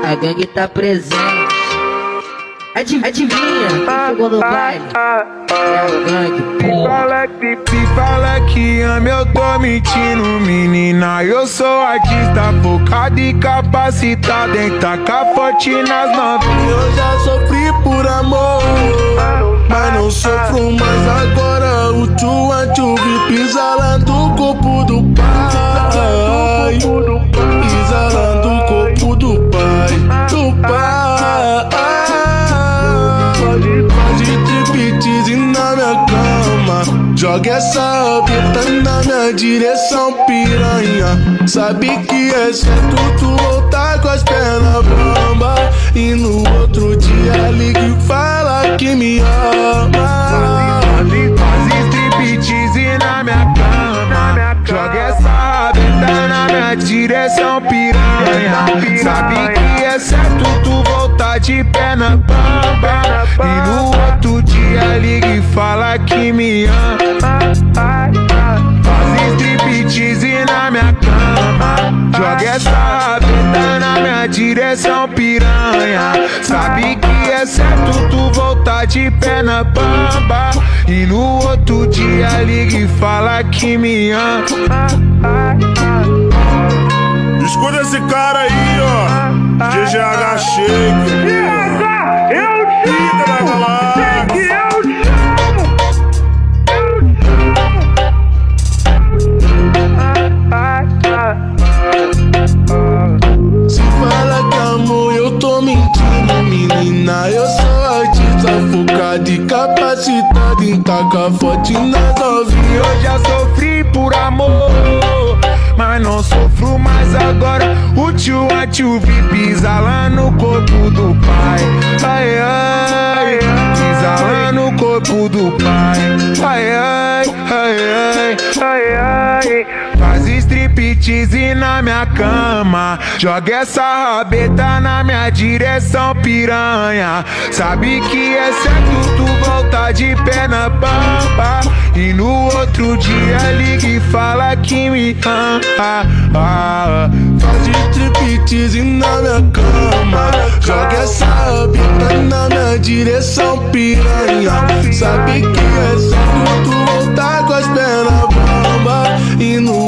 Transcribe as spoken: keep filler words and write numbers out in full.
A gangue tá presente. Adivinha, adivinha quem chegou no baile? É a gangue, porra. Se fala que ama, eu tô mentindo, menina. Eu sou artista focado e capacitado em tacar forte nas novinhas. Eu já sofri por amor, mas não sofro mais agora. O tchua tchuvi pisa lá do corpo do pai, pisa lá do corpo do pai, do pai. Faz striptease na minha cama, joga essa bita na minha direção, piranha. Sabe que é certo tu voltar com as pernas bamba e no outro dia liga e fala que me ama. Faz striptease na minha cama, joga essa bita na minha direção, piranha. Sabe que é certo tu voltar de pé na bamba e no outro dia liga e fala que me ama. Faz striptease na minha cama, joga essa bita na minha direção, piranha. Sabe que é certo tu voltar de pé na bamba e no outro dia liga e fala que me ama. Escuta esse cara aí, ó, G G H Shake. Eu Fica na galáxia. que eu Se fala que amor, eu tô mentindo, menina. Eu sou artista focado e capacitado em tacar forte nas novinhas. Eu já sofri por amor, mas não sofro mais agora. O tio a tio vi pisa lá no corpo do pai. Ai, ai, pisa lá no corpo do pai. Ai, ai, ai, ai, ai, ai. Faz striptease na minha cama, joga essa rabeta na minha direção, piranha. Sabe que é certo tu voltar de pé na pampa e no outro dia liga e fala que me ama. Faz striptease na minha cama, joga essa rabeta na minha direção, piranha. Sabe que é certo tu voltar com as pernas bamba e no